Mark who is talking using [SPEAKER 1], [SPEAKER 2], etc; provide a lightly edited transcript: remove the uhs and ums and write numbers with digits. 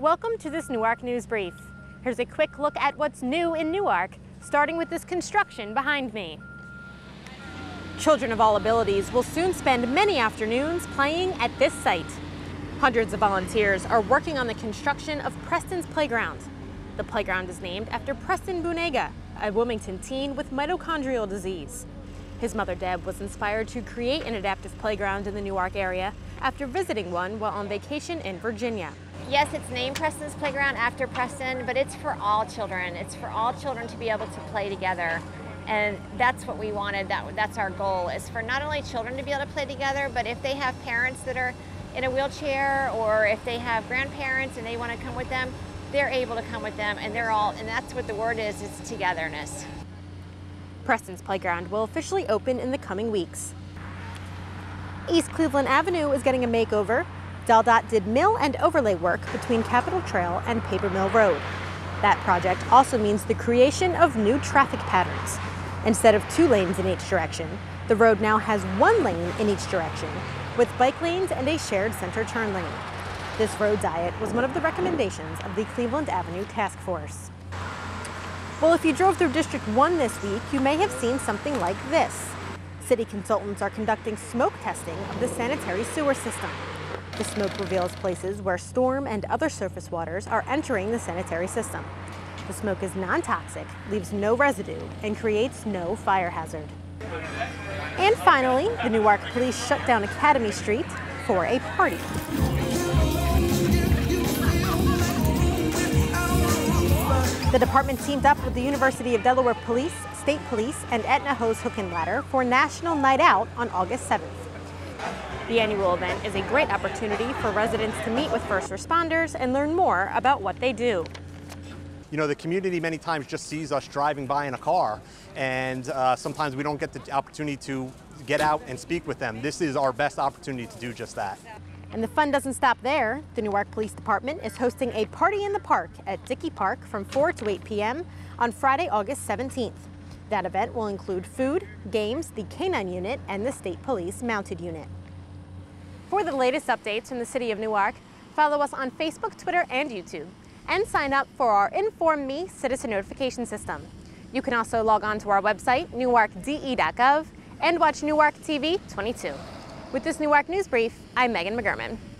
[SPEAKER 1] Welcome to this Newark News Brief. Here's a quick look at what's new in Newark, starting with this construction behind me. Children of all abilities will soon spend many afternoons playing at this site. Hundreds of volunteers are working on the construction of Preston's playground. The playground is named after Preston Bunega, a Wilmington teen with mitochondrial disease. His mother Deb was inspired to create an adaptive playground in the Newark area after visiting one while on vacation in Virginia.
[SPEAKER 2] Yes, it's named Preston's Playground after Preston, but it's for all children. It's for all children to be able to play together. And that's what we wanted, that's our goal, is for not only children to be able to play together, but if they have parents that are in a wheelchair or if they have grandparents and they want to come with them, they're able to come with them, and that's what the word is, it's togetherness.
[SPEAKER 1] Preston's Playground will officially open in the coming weeks. East Cleveland Avenue is getting a makeover. DelDOT did mill and overlay work between Capitol Trail and Paper Mill Road. That project also means the creation of new traffic patterns. Instead of 2 lanes in each direction, the road now has 1 lane in each direction, with bike lanes and a shared center turn lane. This road diet was one of the recommendations of the Cleveland Avenue Task Force. Well, if you drove through District 1 this week, you may have seen something like this. City consultants are conducting smoke testing of the sanitary sewer system. The smoke reveals places where storm and other surface waters are entering the sanitary system. The smoke is non-toxic, leaves no residue, and creates no fire hazard. And finally, the Newark police shut down Academy Street for a party. The department teamed up with the University of Delaware Police, State Police, and Aetna Hose Hook and Ladder for National Night Out on August 7th. The annual event is a great opportunity for residents to meet with first responders and learn more about what they do.
[SPEAKER 3] You know, the community many times just sees us driving by in a car, and sometimes we don't get the opportunity to get out and speak with them. This is our best opportunity to do just that.
[SPEAKER 1] And the fun doesn't stop there. The Newark Police Department is hosting a party in the park at Dickey Park from 4 to 8 p.m. on Friday, August 17th. That event will include food, games, the K-9 unit, and the State Police Mounted Unit. For the latest updates from the City of Newark, follow us on Facebook, Twitter, and YouTube, and sign up for our Inform Me citizen notification system. You can also log on to our website, newarkde.gov, and watch Newark TV 22. With this Newark News Brief, I'm Megan McGurman.